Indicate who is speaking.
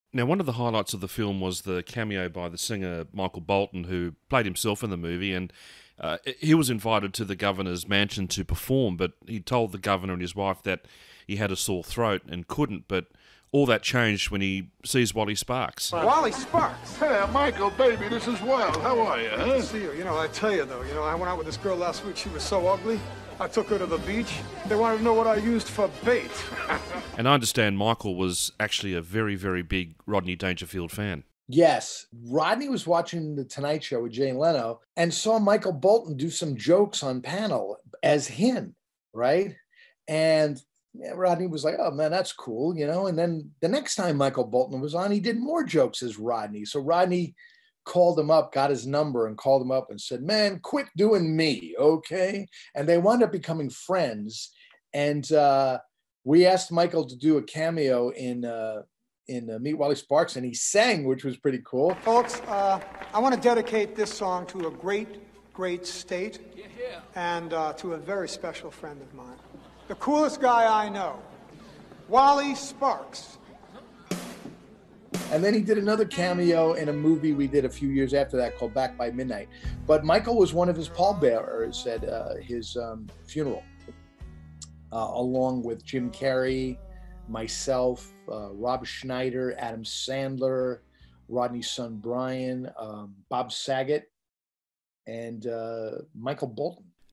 Speaker 1: Now, one of the highlights of the film was the cameo by the singer Michael Bolton, who played himself in the movie, and he was invited to the governor's mansion to perform, but he told the governor and his wife that he had a sore throat and couldn't, but all that changed when he sees Wally Sparks.
Speaker 2: Wally Sparks.
Speaker 3: Hey, Michael, baby, this is Wild. How are you,
Speaker 2: Good
Speaker 3: huh?
Speaker 2: to see you. You know, I tell you, though, I went out with this girl last week. She was so ugly. I took her to the beach. They wanted to know what I used for bait.
Speaker 1: And I understand Michael was actually a very, very big Rodney Dangerfield fan.
Speaker 4: Yes. Rodney was watching The Tonight Show with Jay Leno and saw Michael Bolton do some jokes on panel as him, right? And Rodney was like, oh, man, that's cool, And then the next time Michael Bolton was on, he did more jokes as Rodney. So Rodney called him up, got his number and called him up and said, man, quit doing me, okay? And they wound up becoming friends. And we asked Michael to do a cameo in Meet Wally Sparks, and he sang, which was pretty cool.
Speaker 2: Folks, I want to dedicate this song to a great, great state and to a very special friend of mine. The coolest guy I know, Wally Sparks.
Speaker 4: And then he did another cameo in a movie we did a few years after that called Back by Midnight. But Michael was one of his pallbearers at his funeral, along with Jim Carrey, myself, Rob Schneider, Adam Sandler, Rodney's son Brian, Bob Saget, and Michael Bolton.